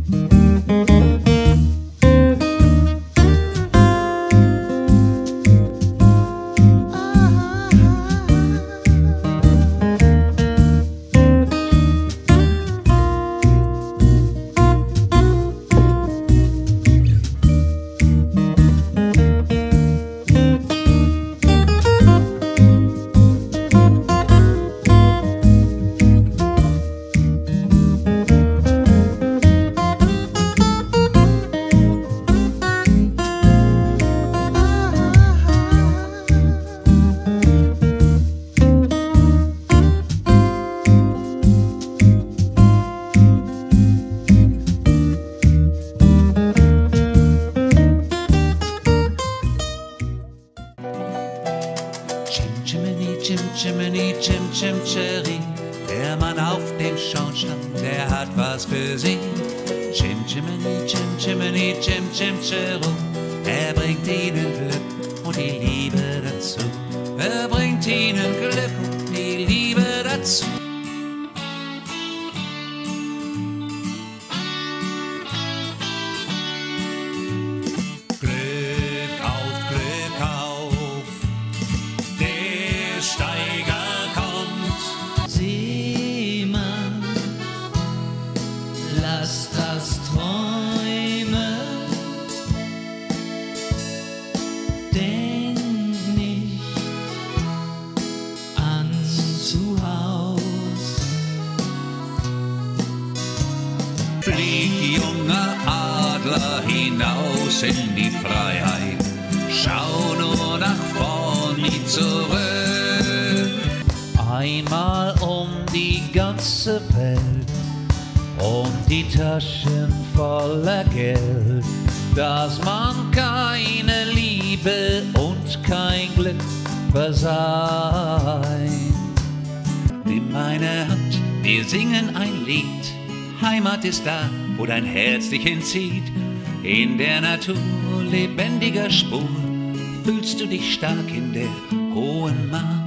Chimney, Chim, Chim, Cherry. Der Mann auf dem Schornstein, der hat was für sie. Chimney, Chim, Chimney, Chim, Chim, Cherry. Er bringt ihnen Glück und die Liebe dazu. Er bringt ihnen Glück und die Liebe dazu. Glück auf, der Steiger kommt. Seemann, lass das träumen. Denk nicht ans Zuhaus. Flieg, junger Adler, hinaus in die Freiheit. Schau nur nach vorn, nie zurück. Einmal um die ganze Welt und die Taschen voller Geld, dass man keine Liebe und kein Glück verseint. Nimm meine Hand, wir singen ein Lied. Heimat ist da, wo dein Herz dich hinzieht. In der Natur lebendiger Spur fühlst du dich stark in der hohen Macht.